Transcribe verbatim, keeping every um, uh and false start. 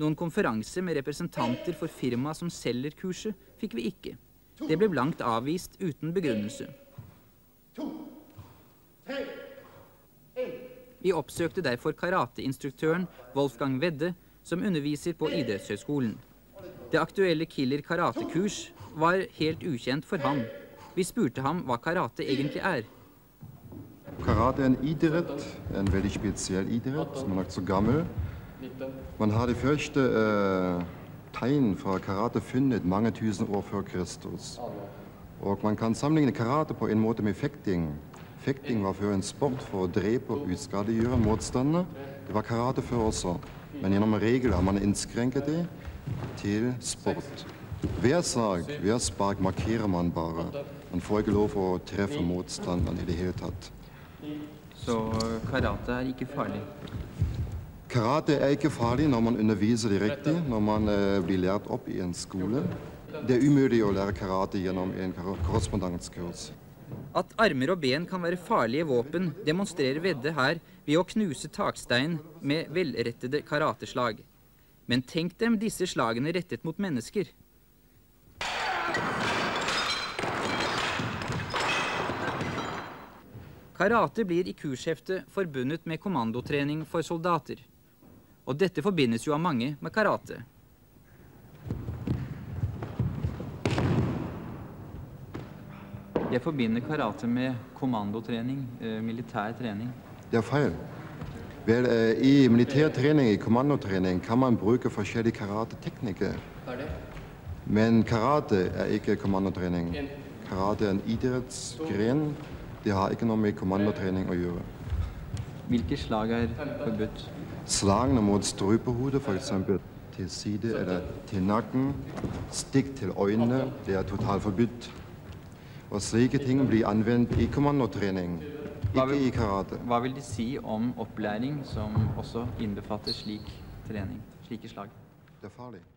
Noen konferanse med representanter for firma som selger kurset fikk vi ikke. Det ble blankt avvist uten begrunnelse. Vi oppsøkte derfor karateinstruktøren Wolfgang Wedde, som underviser på idrettshøyskolen. Det aktuelle killer karatekurs var helt ukjent for ham. Vi spurte ham hva karate egentlig er. Karate er en idrett, en veldig spesiell idrett, som er nok så gammel. Man har de første uh, tegn fra karate funnet mange tusen år før Kristus. Og man kan sammenligne karate på en måte med fekting. Fekting var før en sport for å drepe og utskadegjøre motstandere. Det var karate før også, men gjennom regler har man innskrenket det til sport. Hver slag, hver spark markerer man bare. Man får ikke lov å treffe motstanderen i det hele tatt. Så karate er ikke farlig? Karate er ikke farlig når man underviser det riktig, når man uh, blir lært opp i en skole. Det er umulig å lære karate gjennom en korrespondanskurs. At armer og ben kan være farlige våpen, demonstrerer Wedde her ved å knuse takstein med velrettede karateslag. Men tenk dem disse slagene rettet mot mennesker. Karate blir i kursheftet forbundet med kommandotrening for soldater. Og dette forbindes jo av mange med karate. Jeg forbinder karate med kommandotrening, eh, militær trening. Det er feil. Vel, eh, I militærtrening, i kommandotrening, kan man bruke forskjellige karateteknikker. Men karate er ikke kommandotrening. Karate er en idrettsgren. Det har ikke noe med kommandotrening å gjøre. Hvilke slag er forbudt? Slagene mot strupehodet, for eksempel til side eller til nakken, stikk til øynene, det er totalt forbudt. Og slike ting blir anvendt i kommandotrening, ikke i karate. Hva vil de si om opplæring som også innbefatter slik trening, slike slag? Det er farlig.